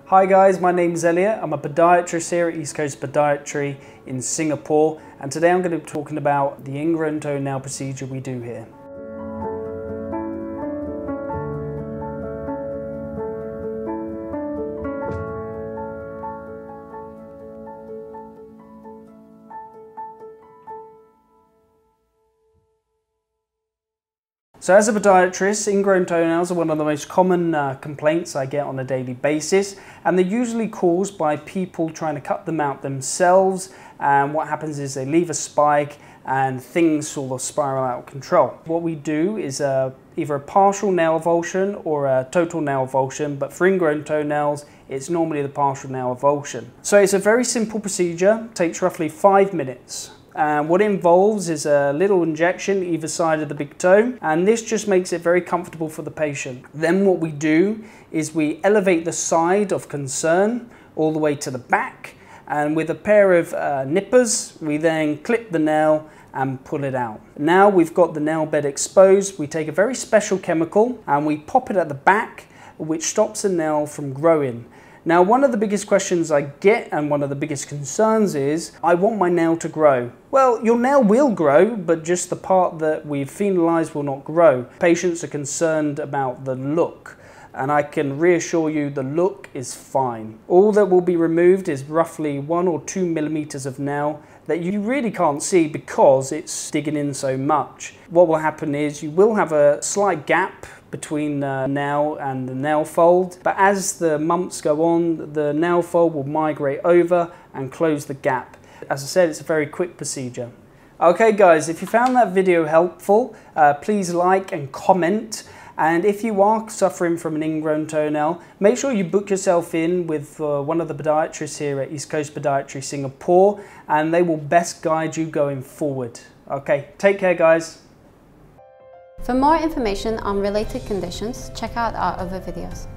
Hi guys, my name is Elliott. I'm a podiatrist here at East Coast Podiatry in Singapore, and today I'm going to be talking about the ingrown toenail procedure we do here. So as a podiatrist, ingrown toenails are one of the most common complaints I get on a daily basis, and they're usually caused by people trying to cut them out themselves, and what happens is they leave a spike and things sort of spiral out of control. What we do is either a partial nail avulsion or a total nail avulsion, but for ingrown toenails it's normally the partial nail avulsion. So it's a very simple procedure, takes roughly 5 minutes. What it involves is a little injection either side of the big toe, and this just makes it very comfortable for the patient. Then what we do is we elevate the side of concern all the way to the back, and with a pair of nippers we then clip the nail and pull it out. Now we've got the nail bed exposed, we take a very special chemical and we pop it at the back, which stops the nail from growing. Now, one of the biggest questions I get and one of the biggest concerns is, I want my nail to grow. Well, your nail will grow, but just the part that we've phenolized will not grow. Patients are concerned about the look, and I can reassure you the look is fine. All that will be removed is roughly 1 or 2 millimeters of nail that you really can't see because it's digging in so much. What will happen is you will have a slight gap between the nail and the nail fold, but as the months go on, the nail fold will migrate over and close the gap. As I said, it's a very quick procedure. Okay guys, if you found that video helpful, please like and comment. And if you are suffering from an ingrown toenail, make sure you book yourself in with one of the podiatrists here at East Coast Podiatry Singapore, and they will best guide you going forward. Okay, take care guys. For more information on related conditions, check out our other videos.